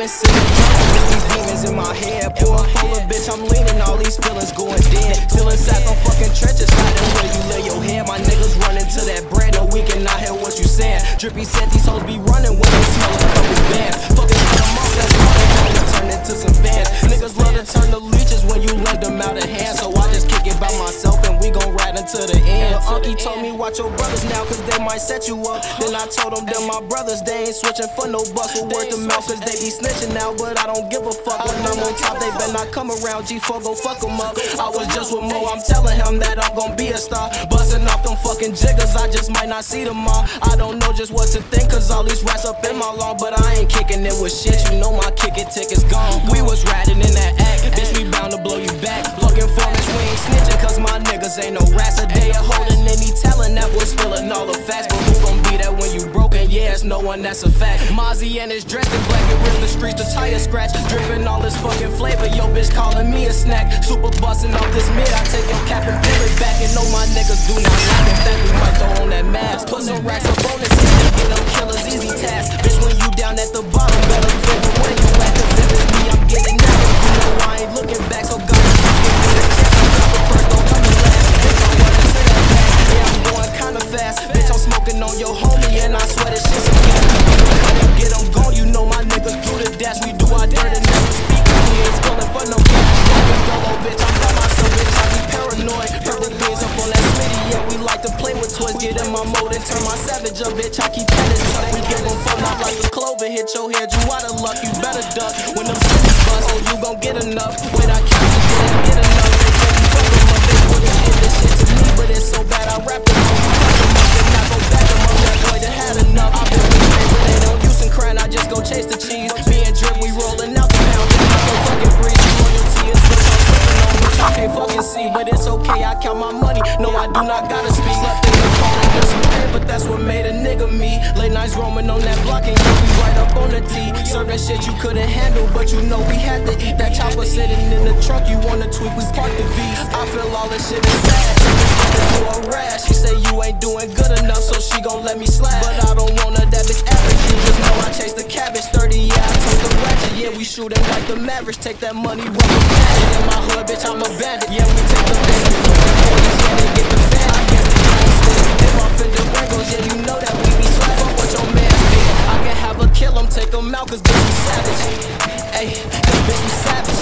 been sitting with these demons in my head. Pouring full of bitch, I'm leaning, all these feelings going dead. Still inside them fucking trenches, hiding where you lay your head. My niggas running to that bread, no we cannot hear what you saying. Drippy said these hoes be running when they smell a couple bands. Fucking cut them off, that's all they want to turn into some fans. Niggas love to turn the leeches when you lend them out of hand. So I just kick it by myself and we gon' ride until the end. Uncle told me watch your brothers now cause they might set you up. Then I told them my brothers, they ain't switching for no bucks. We'll word to mouth cause they be snitching now, but I don't give a fuck. When I'm on top, they better not come around. G4 go fuck them up. I was just with Mo, I'm telling him that I'm gon' be a star. Busting off them fucking jiggers, I just might not see them all. I don't know just what to think cause all these rats up in my lawn. But I ain't kicking it with shit, you know my kicking ticket's gone. We was riding in that act, bitch we bound to blow you back. Fucking formats, we ain't snitching cause my niggas ain't no rats. A day of holding any telling that we're spilling all the facts. But who gon' be that when you broken? Yeah, it's no one, that's a fact. Mozzie and his dressed in black and rip the streets, the tire scratch. Dripping all this fucking flavor, yo bitch calling me a snack. Super busting off this mid, I take your cap and peel it back. And know my niggas do not like it, that we might throw on that mask. Put some racks of bonus in, get them killers easy task. Bitch when you down at the bottom, better figure where you at. Cause if it's me, I'm getting out. You know I ain't looking back, so God, give me the chance. I'm dropping first, don't come in last. Bitch, I'm running to that back. Yeah, I'm going kinda fast. Bitch, I'm smoking on your homie, and I swear this shit's a gas. Get them gone, you know my niggas do the dash. We do our dirt and never speak. We ain't spilling for no cash. Dolo, bitch, I'm by myself, bitch, I be paranoid. Purple beans up on that smitty, yeah, we like to play with toys. Get in my mode and turn my savage up, bitch, I keep telling you. We give them fun, not like a clover. Hit your head, you out of luck, you better duck. When them cities bust, oh, you gon' get enough. Wait, I can't get enough. They can't be fucking them up, they wouldn't give this shit to me. But it's so bad, I rap them up. Then I go back them up, that boy, they had enough. I've been with men, but they don't use and crying, I just go chase the cheese. Me and Drip, we rollin' out the pound, then I go fucking breeze. Loyalty is what I'm slipping on, which I can't fucking see. But it's okay, I count my money, no, I do not gotta speak. Left in the car and get some pain, but that's what made a nigga me. Late nights roaming on that block and you be right up on the T. Serving shit you couldn't handle, but you know we had to eat. That chopper sitting in the truck, you wanna tweak, we park the V's. I feel all this shit is sad, for a rash. She say you ain't doing good enough, so she gon' let me slap. But I don't want her, that bitch average. You just know I chase the cabbage. 30, yeah, I take the ratchet. Yeah, we shootin' like the Mavericks. Take that money, run the magic. In my hood, bitch, I'm a bandit. Yeah, we take the business, flip the 40s, yeah, they get the fan. I guess they don't stick. Hit my fender wrinkles, yeah, you know that we be slack. Fuck what your man did. I can have a kill him, take him out, cause bitch, we savage. Ayy, cause bitch, we savage.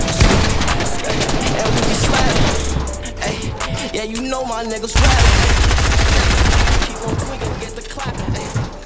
And we be slapping. Ayy, yeah, you know my niggas rapping. Keep on tweaking, get the clapping.